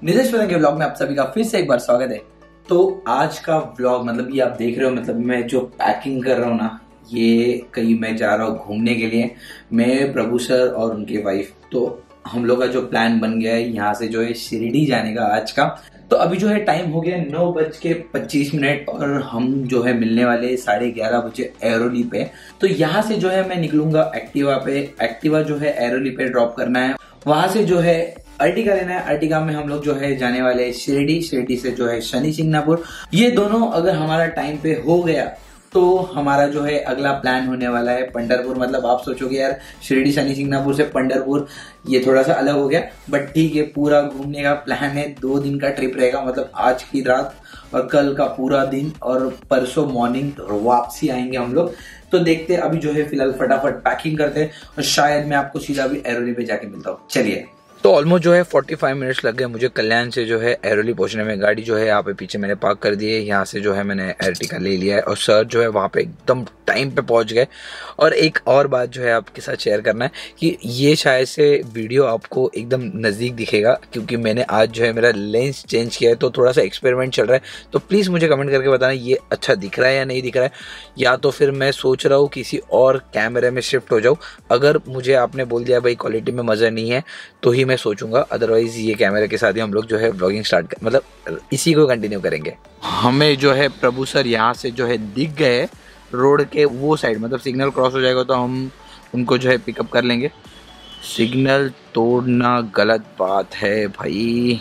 नितेश के व्लॉग में आप सभी का फिर से एक बार स्वागत है। तो आज का व्लॉग मतलब ये आप देख रहे हो, मतलब मैं जो पैकिंग कर रहा हूँ ना, ये कहीं मैं जा रहा हूँ घूमने के लिए, मैं, प्रभु सर और उनकी वाइफ। तो हम लोग का जो प्लान बन गया है यहाँ से जो है शिरडी जाने का आज का। तो अभी जो है टाइम हो गया 9:25 और हम जो है मिलने वाले 11:30 बजे एरोली पे। तो यहाँ से जो है मैं निकलूंगा एक्टिवा पे। एक्टिवा जो है एरोली पे ड्रॉप करना है, वहां से जो है अर्टिगा लेना है। अर्टिगा में हम लोग जो है जाने वाले शिरडी, शिरडी से जो है शनि सिंगनापुर। ये दोनों अगर हमारा टाइम पे हो गया तो हमारा जो है अगला प्लान होने वाला है पंढरपुर। मतलब आप सोचोगे यार शिरडी शनि सिंगनापुर से पंढरपुर ये थोड़ा सा अलग हो गया, बट ठीक है, पूरा घूमने का प्लान है। 2 दिन का ट्रिप रहेगा, मतलब आज की रात और कल का पूरा दिन और परसों मॉर्निंग वापसी आएंगे हम लोग। तो देखते अभी जो है फिलहाल फटाफट पैकिंग करते हैं और शायद मैं आपको सीधा भी एरोली पे जाके मिलता हूँ। चलिए। तो ऑलमोस्ट जो है 45 मिनट्स लग गए मुझे कल्याण से जो है एरोली पहुंचने में। गाड़ी जो है यहाँ पे पीछे मैंने पार्क कर दी है। यहाँ से जो है मैंने अर्टिगा ले लिया है और सर जो है वहाँ पे एकदम टाइम पे पहुंच गए। और एक और बात जो है आपके साथ शेयर करना है कि ये शायद से वीडियो आपको एकदम नज़दीक दिखेगा, क्योंकि मैंने आज जो है मेरा लेंस चेंज किया है, तो थोड़ा सा एक्सपेरिमेंट चल रहा है। तो प्लीज़ मुझे कमेंट करके बताना ये अच्छा दिख रहा है या नहीं दिख रहा है, या तो फिर मैं सोच रहा हूँ किसी और कैमरे में शिफ्ट हो जाऊँ। अगर मुझे आपने बोल दिया भाई क्वालिटी में मज़ा नहीं है तो ही मैं सोचूंगा, अदरवाइज ये कैमरे के साथ ही हम लोग जो है व्लॉगिंग स्टार्ट मतलब इसी को कंटिन्यू करेंगे। हमें जो है प्रभु सर यहाँ से जो है दिख गए रोड के वो साइड, मतलब सिग्नल क्रॉस हो जाएगा तो हम उनको जो है पिकअप कर लेंगे। सिग्नल तोड़ना गलत बात है भाई।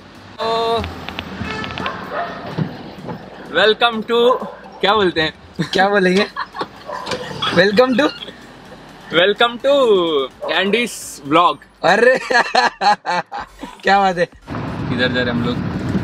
वेलकम टू क्या बोलते हैं, क्या बोलेंगे? Welcome to Candy's vlog. अरे क्या बात है। किधर जा रहे हम लोग?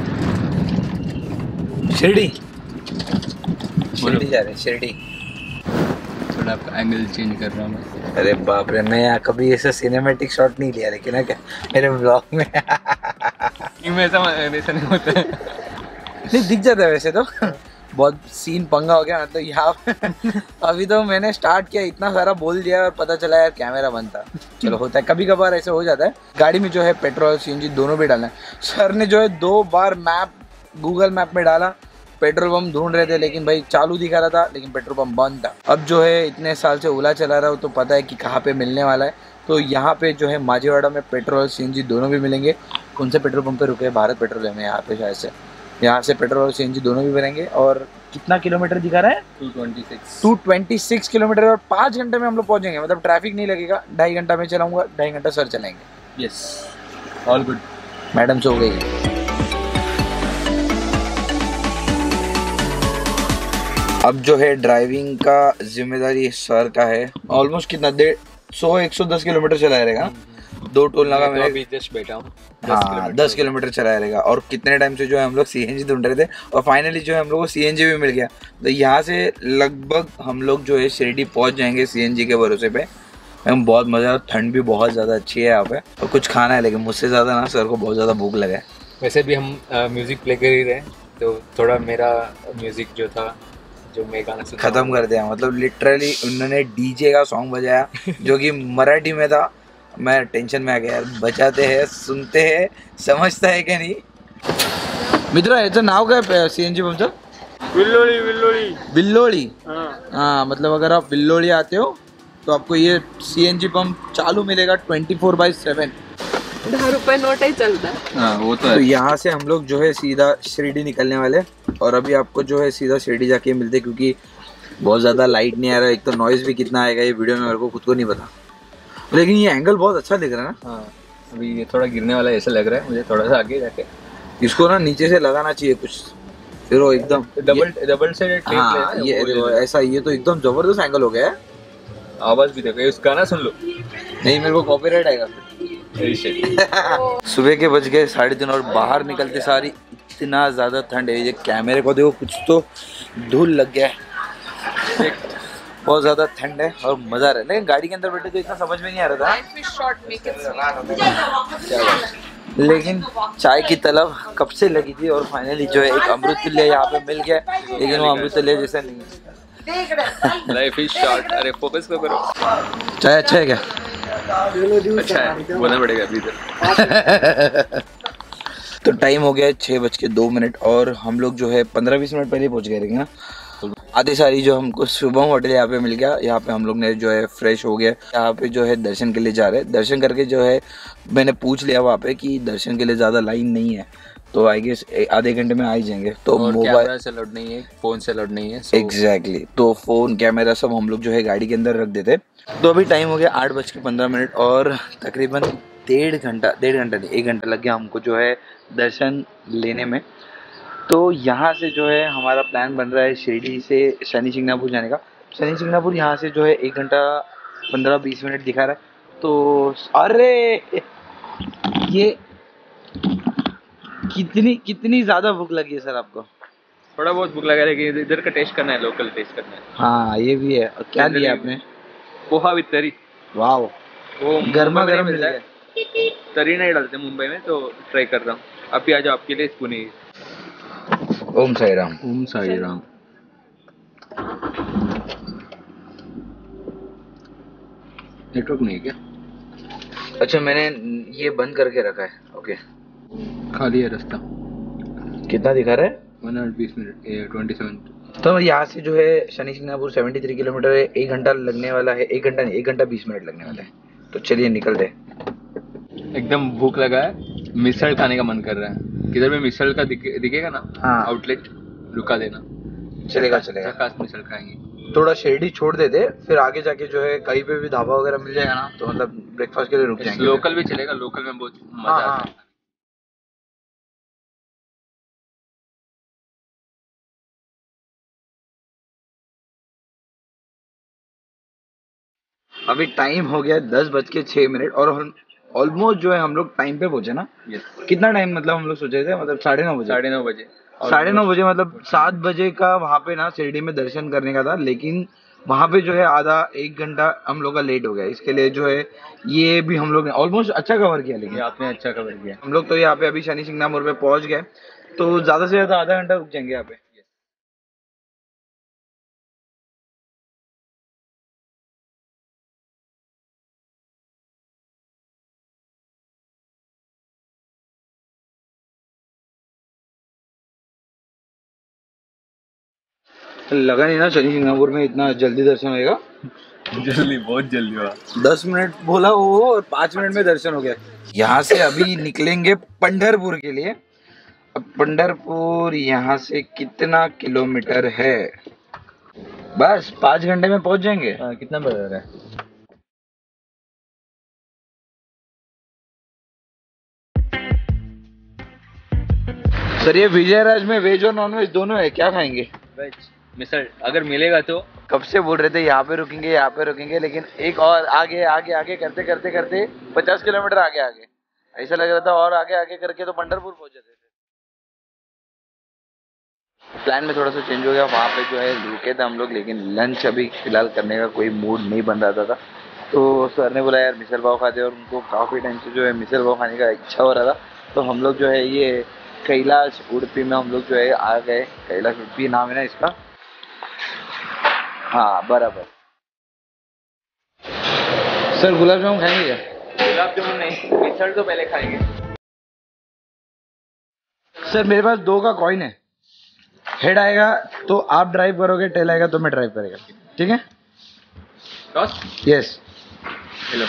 शिरडी जा रहे हैं, शिरडी। थोड़ा आपका एंगल चेंज कर रहा हूँ मैं। अरे बाप रे, मैं कभी ऐसा सिनेमैटिक शॉट नहीं लिया, लेकिन क्या मेरे ब्लॉग में ऐसा नहीं होता है। नहीं दिख जाता है वैसे तो। बहुत सीन पंगा हो गया तो यहाँ अभी तो मैंने स्टार्ट किया, इतना सारा बोल दिया और पता चला यार कैमरा बंद था। चलो होता है, कभी कभार ऐसे हो जाता है। गाड़ी में जो है पेट्रोल सीएनजी दोनों भी डालना है। सर ने जो है 2 बार गूगल मैप में डाला, पेट्रोल पंप ढूंढ रहे थे, लेकिन भाई चालू दिखा रहा था लेकिन पेट्रोल पंप बंद था। अब जो है इतने साल से ओला चला रहा हूँ तो पता है कि कहाँ पे मिलने वाला है। तो यहाँ पे जो है माझीवाड़ा में पेट्रोल सीएनजी दोनों भी मिलेंगे। कौन से पेट्रोल पंप पे रुके? भारत पेट्रोलियम है यहाँ पे शायद से। यहाँ से पेट्रोल और सीएनजी दोनों भी मिलेंगे। और कितना किलोमीटर दिखा रहा है? 226 किलोमीटर। और 5 घंटे में हम लोग पहुँचेंगे, मतलब ट्रैफिक नहीं लगेगा। 2.5 घंटा में चलाऊंगा, 2.5 घंटा सर चलाएंगे। Yes, all good. मैडम सो गई है। अब जो है ड्राइविंग का जिम्मेदारी सर का है। ऑलमोस्ट कितना 110 किलोमीटर चलाया रहेगा। 2 टोल नाका में अभी जस्ट बैठा हूँ। हाँ 10 किलोमीटर चलाया रहेगा। और कितने टाइम से जो है हम लोग सीएनजी ढूंढ रहे थे और फाइनली जो है हम लोग को सीएनजी भी मिल गया। तो यहाँ से लगभग हम लोग जो है शिरडी पहुँच जाएंगे सीएनजी के भरोसे पे। हम बहुत मज़ा, ठंड भी बहुत ज़्यादा अच्छी है यहाँ पे और कुछ खाना है, लेकिन मुझसे ज़्यादा ना सर को बहुत ज़्यादा भूख लगा है। वैसे भी हम म्यूजिक प्ले कर ही रहे, तो थोड़ा मेरा म्यूजिक जो था जो मैं गाना खत्म कर दिया। मतलब लिटरली उन्होंने डीजे का सॉन्ग बजाया जो कि मराठी में था। मैं टेंशन में आ गया यार, बचाते हैं, सुनते हैं, समझता है क्या नहीं। मित्र याचं नाव काय सीएनजी पंपचं? विल्लोळी। हाँ मतलब अगर आप विल्लोळी आते हो तो आपको ये सीएनजी पंप चालू मिलेगा 24/7। 10 रुपए नोट ही चलता है। हाँ वो तो है। तो यहाँ से हम लोग जो है सीधा शिरडी निकलने वाले और अभी आपको जो है सीधा शिरडी जाके मिलते, क्योंकि बहुत ज़्यादा लाइट नहीं आ रहा है। एक तो नॉइज़ भी कितना आएगा ये वीडियो में मेरे को खुद को नहीं पता, लेकिन ये एंगल बहुत अच्छा दिख रहा है ना। हाँ अभी ये थोड़ा गिरने वाला ऐसा लग रहा है मुझे, थोड़ा सा आगे जाके इसको ना नीचे से लगाना चाहिए कुछ, फिर वो एकदम डबल से। हाँ ये ऐसा, ये तो एकदम जबरदस्त एंगल हो गया है। आवाज भी देखो, उस गाना सुन लो। नहीं मेरे को कॉपीराइट आएगा सुबह के बज गए 3:30 और बाहर निकलते सारी इतना ज़्यादा ठंड है। ये कैमरे को देखो, कुछ तो धूल लग गया है। बहुत ज़्यादा ठंड है और मज़ा आ रहा है, लेकिन गाड़ी के अंदर बैठे तो इतना समझ में नहीं आ रहा था। लेकिन चाय की तलब कब से लगी थी और फाइनली जो है एक अमृततुल्य यहाँ पे मिल गया, लेकिन वो अमृततुल्य जैसा नहीं है। Life is short. अरे फोकस करो। चाय अच्छा है क्या? अच्छा है, बोलना पड़ेगा अभी इधर। तो टाइम हो गया 6:02 और हम लोग जो है 15-20 मिनट पहले पहुंच गए ना। आधी सारी जो हमको शुभम होटल यहाँ पे मिल गया। यहाँ पे हम लोग ने जो है फ्रेश हो गया। यहाँ पे जो है दर्शन के लिए जा रहे हैं। दर्शन करके जो है मैंने पूछ लिया वहाँ पे कि दर्शन के लिए ज़्यादा लाइन नहीं है, तो आई गेस आधे घंटे में आ ही जाएंगे। तो मोबाइल से लोड नहीं है, फ़ोन से लोड नहीं है। एग्जैक्टली तो फ़ोन कैमरा सब हम लोग जो है गाड़ी के अंदर रख देते। तो अभी टाइम हो गया 8:15 और तकरीबन 1.5 घंटा नहीं 1 घंटा लग गया हमको जो है दर्शन लेने में। तो यहाँ से जो है हमारा प्लान बन रहा है शिरडी से शनि शिंगणापुर जाने का। शनि शिंगणापुर यहाँ से जो है 1 घंटा 15-20 मिनट दिखा रहा है। तो अरे ये कितनी ज़्यादा भूख लगी है सर आपको? थोड़ा बहुत भूख लगा है, लेकिन इधर का टेस्ट करना है, लोकल टेस्ट करना है। हाँ ये भी है। क्या लिया आपने? पोहा विद तरी। वाह, वो गर्मा गर्म मिल है। तरी नहीं डालते मुंबई में, तो ट्राई कर रहा हूँ। आप भी आ जाओ, आपके लिए स्पून ही। ओम साई राम। ओम साई राम। नेटवर्क नहीं है क्या? अच्छा मैंने ये बंद करके रखा है। ओके खाली है रास्ता। कितना दिखा रहा है? 120 मिनट 27। तो यहाँ से जो है शनि शिंगणापुर 73 किलोमीटर है। 1 घंटा लगने वाला है। 1 घंटा नहीं 1 घंटा 20 मिनट लगने वाला है। तो चलिए निकलते हैं। एकदम भूख लगा है, मिसल खाने का मन कर रहा है। किधर में मिसल का दिखेगा ना? हाँ आउटलेट, रुका देना। चलेगा झकास मिसल खाएंगे। थोड़ा शिरडी छोड़ देते, फिर आगे जाके जो है कहीं पे भी ढाबा वगैरह मिल जाएगा ना, तो मतलब ब्रेकफास्ट के लिए रुक जाएंगे। लोकल भी चलेगा, लोकल में बहुत मजा आता है। अभी टाइम हो गया 10:06 और हम ऑलमोस्ट जो है हम लोग टाइम पे पहुंचे ना। कितना टाइम मतलब हम लोग सोचे थे, मतलब 9:30 बजे। 9:30 बजे। 9:30 बजे मतलब 7 बजे का वहाँ पे ना शिरडी में दर्शन करने का था, लेकिन वहाँ पे जो है आधा 1 घंटा हम लोग का लेट हो गया। इसके लिए जो है ये भी हम लोग ने ऑलमोस्ट अच्छा कवर किया। लेकिन आपने अच्छा कवर किया। हम लोग तो यहाँ पे अभी शनि शिंगणापुर पे पहुंच गए, तो ज्यादा से ज्यादा आधा घंटा रुक जाएंगे यहाँ पे। लगा नहीं ना शनि शिंगणापुर में इतना जल्दी दर्शन होएगा। बहुत जल्दी हुआ। 10 मिनट बोला वो और 5 मिनट में दर्शन हो गया। यहाँ से अभी निकलेंगे पंढरपुर के लिए। अब पंढरपुर यहाँ से कितना किलोमीटर है? बस 5 घंटे में पहुंच जाएंगे। कितना बढ़ रहा है? सर ये विजयराज में वेज और नॉन वेज दोनों है, क्या खाएंगे? वेज मिसल अगर मिलेगा तो। कब से बोल रहे थे यहाँ पे रुकेंगे, लेकिन एक और आगे करते 50 किलोमीटर आगे ऐसा लग रहा था, और आगे करके तो पंढरपुर पहुंच जाते थे। प्लान में थोड़ा सा चेंज हो गया। वहाँ पे जो है रुके थे हम लोग, लेकिन लंच अभी फिलहाल करने का कोई मूड नहीं बन रहा था। तो सर ने बोला यार मिसल पाव खाते, और उनको काफ़ी टाइम से जो है मिसल पाव खाने का इच्छा हो रहा था। तो हम लोग जो है ये कैलाश उडुपी में हम लोग जो है आ गए। कैलाश उडुपी नाम है ना इसका। हाँ बराबर। सर गुलाब जामुन खाएंगे क्या? गुलाब जामुन नहीं, मिसल तो पहले खाएंगे। सर मेरे पास 2 का कॉइन है। हेड आएगा तो आप ड्राइव करोगे, टेल आएगा तो मैं ड्राइव करेगा, ठीक है? टॉस? यस। हेलो।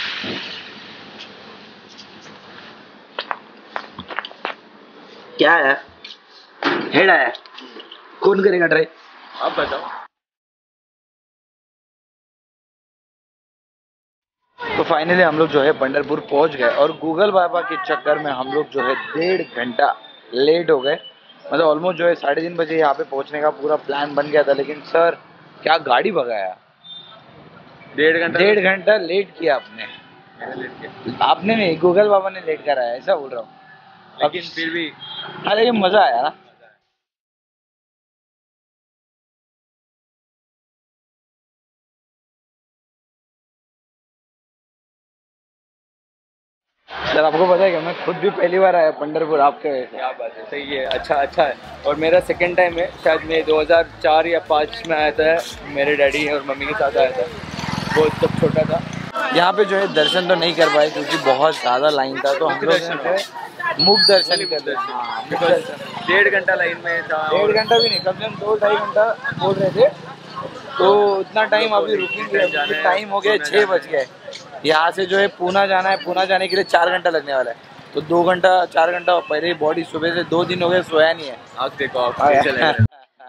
क्या है? हेड आया, कौन करेगा ड्राइव? आप बताओ। तो फाइनली हम लोग जो है पंढरपुर पहुंच गए, और गूगल बाबा के चक्कर में हम लोग जो है 1.5 घंटा लेट हो गए। मतलब ऑलमोस्ट जो है 3:30 बजे यहाँ पे पहुंचने का पूरा प्लान बन गया था, लेकिन सर क्या गाड़ी भगाया। 1.5 घंटा लेट किया आपने। आपने नहीं, गूगल बाबा ने लेट कराया, ऐसा बोल रहा हूँ। लेकिन फिर भी हाँ, लेकिन मजा आया ना। सर आपको पता है कि मैं खुद भी पहली बार आया पंढरपुर आपके वजह से। क्या बात है, सही है, अच्छा है। और मेरा सेकंड टाइम है, शायद मैं 2004 या 5 में आया था। मेरे डैडी और मम्मी के साथ आया था, वो तब छोटा था। यहाँ पे जो है दर्शन तो नहीं कर पाए क्योंकि बहुत ज़्यादा लाइन था। तो हम लोग मुख दर्शन कर ले। 1.5 घंटा लाइन में था। 1.5 घंटा भी नहीं, कम से कम 2-2.5 घंटा बोल रहे थे। तो उतना टाइम अभी रुकेंगे, टाइम हो गया 6 बज गए। यहाँ से जो है पूना जाना है, पूना जाने के लिए 4 घंटा लगने वाला है। तो 2 घंटा 4 घंटा पहले ही बॉडी सुबह से 2 दिन हो गए सोया नहीं है। आप देखो आप कैसे लग रहे हैं।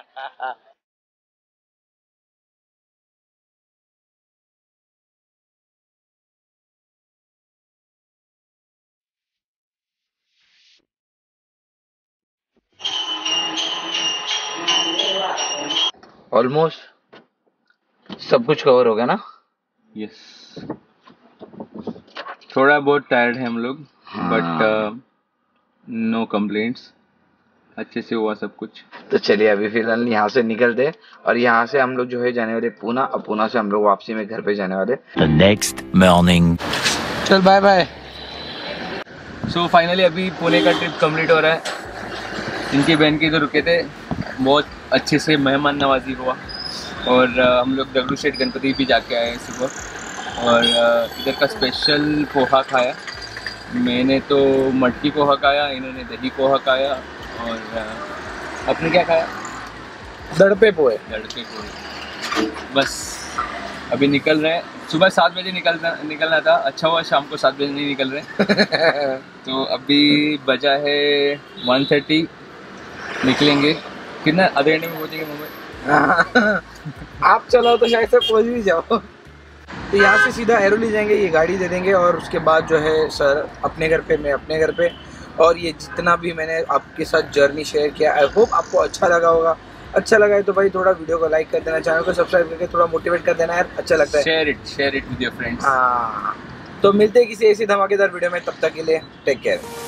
ऑलमोस्ट सब कुछ कवर हो गया ना। यस, थोड़ा बहुत टायर्ड है हम लोग, बट नो कंप्लेंट्स, अच्छे से हुआ सब कुछ। तो चलिए अभी फिलहाल यहाँ से निकलते और यहाँ से हम लोग जो है जाने वाले पूना, और पूना से हम लोग वापसी में घर पे जाने वाले। The next morning. चल बाय बाय। सो फाइनली अभी पुणे का ट्रिप कंप्लीट हो रहा है। इनकी बहन के इधर रुके थे, बहुत अच्छे से मेहमान नवाजी हुआ, और हम लोग दगड़ू शेठ गणपति भी जाके आए सुबह, और इधर का स्पेशल पोहा खाया। मैंने तो मटकी पोहा खाया, इन्होंने दही पोहा खाया, और आपने क्या खाया? दड़पे पोहे। लड़के पोहे। बस अभी निकल रहे हैं। सुबह 7 बजे निकलना था, अच्छा हुआ शाम को 7 बजे नहीं निकल रहे। तो अभी बजा है 1:30, निकलेंगे। कितना आधे घंटे में पहुँचेंगे मुंबई? आप चलाओ तो शायद से पहुंच भी जाओ। तो यहाँ से सीधा एरोली जाएंगे, ये गाड़ी दे देंगे, और उसके बाद जो है सर अपने घर पे, मैं अपने घर पे। और ये जितना भी मैंने आपके साथ जर्नी शेयर किया, आई होप आपको अच्छा लगा होगा। अच्छा लगा है तो भाई थोड़ा वीडियो को लाइक कर देना, चैनल को सब्सक्राइब करके थोड़ा मोटिवेट कर देना यार, अच्छा लगता है। Share it with your friends. हाँ, तो मिलते हैं किसी ऐसी धमाकेदार वीडियो में, तब तक के लिए टेक केयर।